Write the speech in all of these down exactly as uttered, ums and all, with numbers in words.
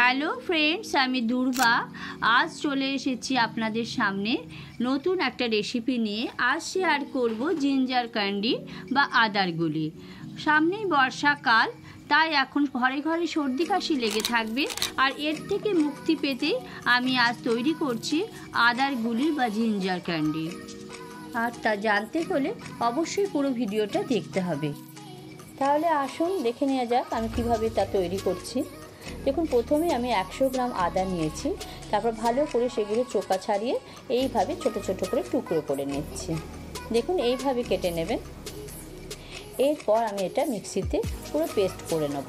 Hello friends, আমি দুর্বা। আজ চলে এসেছি আপনাদের সামনে নতুন একটা রেসিপি নিয়ে। আজ শেয়ার করব জিঞ্জার ক্যান্ডি বা আদার গুলি। সামনেই বর্ষাকাল, তাই এখন ঘরে ঘরে সর্দি কাশি লেগে থাকবে, আর এর থেকে মুক্তি পেতে আমি আজ তৈরি করছি আদার গুলি বা জিঞ্জার ক্যান্ডি। আর তা জানতে হলে অবশ্যই পুরো ভিডিওটা দেখতে হবে। তাহলে আসুন দেখে নেওয়া যাক আমি কিভাবে তা তৈরি করছি। দেখুন, প্রথমে আমি একশো গ্রাম আদা নিয়েছি, তারপর ভালো করে সেগুলো চোকা ছাড়িয়ে এইভাবে ছোট ছোট করে টুকরো করে নিচ্ছি। দেখুন, এইভাবে কেটে নেবেন। এরপর আমি এটা মিক্সিতে পুরো পেস্ট করে নেব।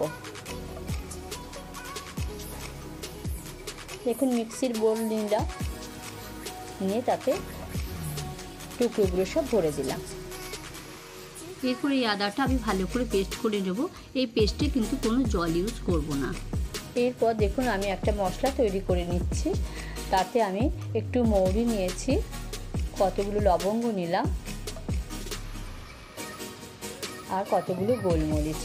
দেখুন, মিক্সির বোল নিলাম, নিয়ে তাতে টুকরোগুলো সব ভরে দিলাম। এরপর এই আদাটা আমি ভালো করে পেস্ট করে নেব। এই পেস্টে কিন্তু কোনো জল ইউজ করব না। এরপর দেখুন, আমি একটা মশলা তৈরি করে নিচ্ছি। তাতে আমি একটু মৌরি নিয়েছি, কতগুলো লবঙ্গ নিলাম, আর কতগুলো গোলমরিচ।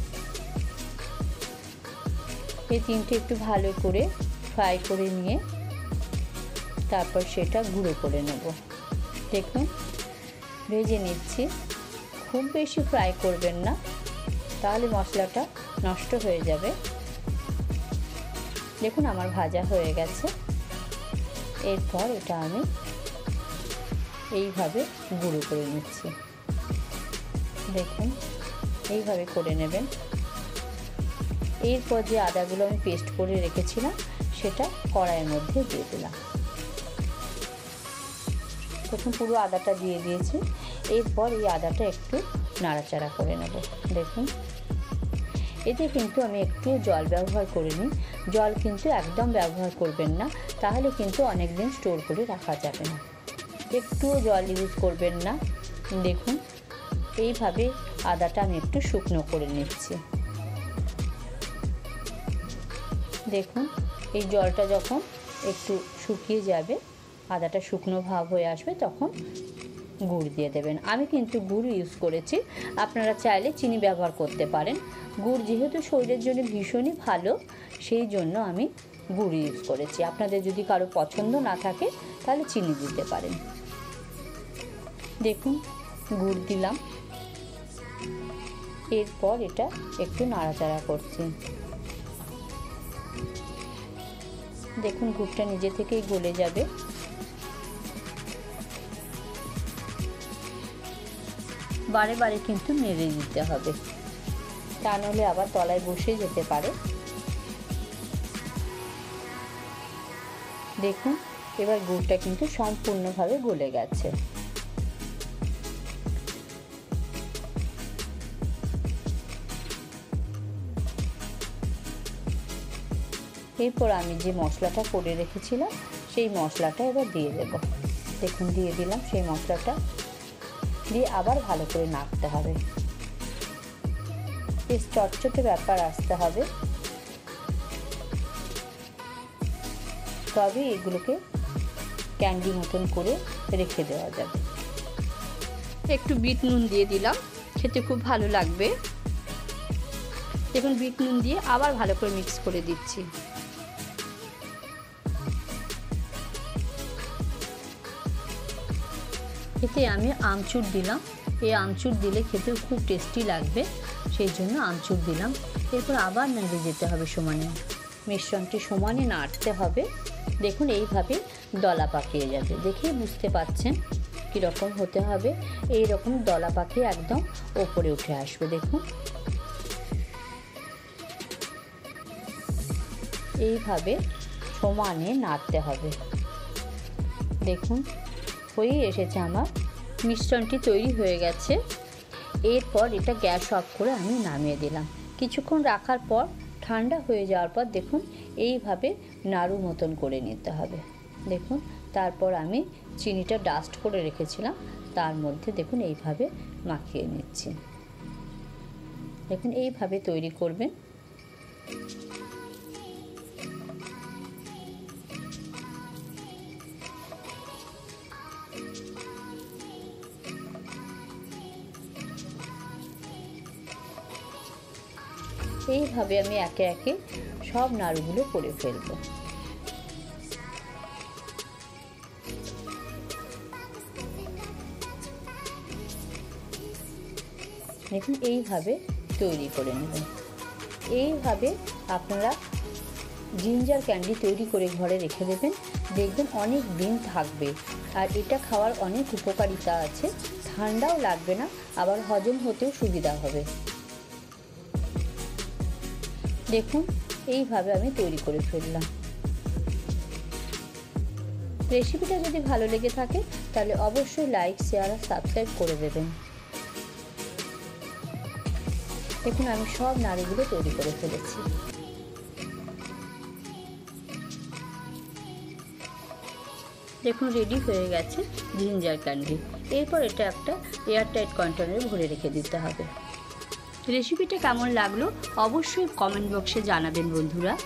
এই তিনটে একটু ভালো করে ফ্রাই করে নিয়ে তারপর সেটা গুঁড়ো করে নেব। দেখুন, ভেজে নিচ্ছি। খুব বেশি ফ্রাই করবেন না, তাহলে মশলাটা নষ্ট হয়ে যাবে। দেখুন, আমার ভাজা হয়ে গেছে। এরপর এটা আমি এইভাবে গুঁড়ো করে নিচ্ছি। দেখুন, এইভাবে করে নেবেন। এরপর যে আদাগুলো আমি পেস্ট করে রেখেছিলাম সেটা কড়াইয়ের মধ্যে দিয়ে দিলাম। দেখুন, পুরো আদাটা দিয়ে দিয়েছি। এরপর এই আদাটা একটু নাড়াচাড়া করে নেব। দেখুন, এতে কিন্তু আমি একটু জল ব্যবহার করিনি। জল কিন্তু একদম ব্যবহার করবেন না, তাহলে কিন্তু অনেক দিন স্টোর করে রাখা যাবে না। একটুও জল ইউজ করবেন না। দেখুন, এইভাবে আদাটা আমি একটু শুকনো করে নিচ্ছি। দেখুন, এই জলটা যখন একটু শুকিয়ে যাবে, আদাটা শুকনো ভাব হয়ে আসবে, তখন গুড় দিয়ে দেবেন। আমি কিন্তু গুড় ইউজ করেছি, আপনারা চাইলে চিনি ব্যবহার করতে পারেন। গুড় যেহেতু শরীরের জন্য ভীষণই ভালো, সেই জন্য আমি গুড় ইউজ করেছি। আপনাদের যদি কারো পছন্দ না থাকে তাহলে চিনি দিতে পারেন। দেখুন, গুড় দিলাম। এরপর এটা একটু নাড়াচাড়া করছি। দেখুন, গুড়টা নিজে থেকেই গলে যাবে। বারে বারে কিন্তু নেড়ে দিতে হবে, তা নাহলে আবার তলায় বসে যেতে পারে। দেখুন, এবার গুড়টা কিন্তু সম্পূর্ণভাবে গলে গেছে। এরপর আমি যে মশলাটা করে রেখেছিলাম সেই মশলাটা এবার দিয়ে দেব। দেখুন, দিয়ে দিলাম সেই মশলাটা, দিয়ে আবার ভালো করে নাড়তে হবে। বেশ চটচটে ব্যাপার আসতে হবে, তবে এগুলোকে ক্যান্ডি মতন করে রেখে দেওয়া যাবে। একটু বিট নুন দিয়ে দিলাম, খেতে খুব ভালো লাগবে। দেখুন, বিট নুন দিয়ে আবার ভালো করে মিক্স করে দিচ্ছি। এতে আমি আমচুর দিলাম। এই আমচুর দিলে খেতে খুব টেস্টি লাগবে, সেই জন্য আমচুর দিলাম। এরপর আবার নেড়ে যেতে হবে সমানে, মিশ্রণটি সমানে নাড়তে হবে। দেখুন, এইভাবে দলা পাকিয়ে যাবে। দেখে বুঝতে পাচ্ছেন কীরকম হতে হবে। এই রকম দলা পাকিয়ে একদম ওপরে উঠে আসবে। দেখুন, এইভাবে সমানে নাড়তে হবে। দেখুন, হয়ে এসেছে, আমার মিশ্রণটি তৈরি হয়ে গেছে। এরপর এটা গ্যাস অফ করে আমি নামিয়ে দিলাম। কিছুক্ষণ রাখার পর ঠান্ডা হয়ে যাওয়ার পর দেখুন এইভাবে নাড়ু মতন করে নিতে হবে। দেখুন, তারপর আমি চিনিটা ডাস্ট করে রেখেছিলাম, তার মধ্যে দেখুন এইভাবে মাখিয়ে নিচ্ছি। দেখুন, এইভাবে তৈরি করবেন। এইভাবে আমি একে একে সব নাড়ুগুলো করে ফেলবো। দেখুন এইভাবে তৈরি করে নেবেন। এইভাবে আপনারা জিঞ্জার ক্যান্ডি তৈরি করে ঘরে রেখে দেবেন, দেখবেন অনেক দিন থাকবে। আর এটা খাওয়ার অনেক উপকারিতা আছে, ঠান্ডাও লাগবে না, আবার হজম হতেও সুবিধা হবে। দেখুন এইভাবে আমি তৈরি করে ফেললাম। রেসিপিটা যদি ভালো লেগে থাকে তাহলে অবশ্যই লাইক, শেয়ার আর সাবস্ক্রাইব করে দেবেন। দেখুন আমি সব নাড়ুগুলো তৈরি করে ফেলেছি। দেখুন রেডি হয়ে গেছে জিঞ্জার ক্যান্ডি। এরপর এটা একটা এয়ারটাইট কন্টেনারে ভরে রেখে দিতে হবে। রেসিপিটা কেমন লাগলো অবশ্যই কমেন্ট বক্সে জানাবেন বন্ধুরা।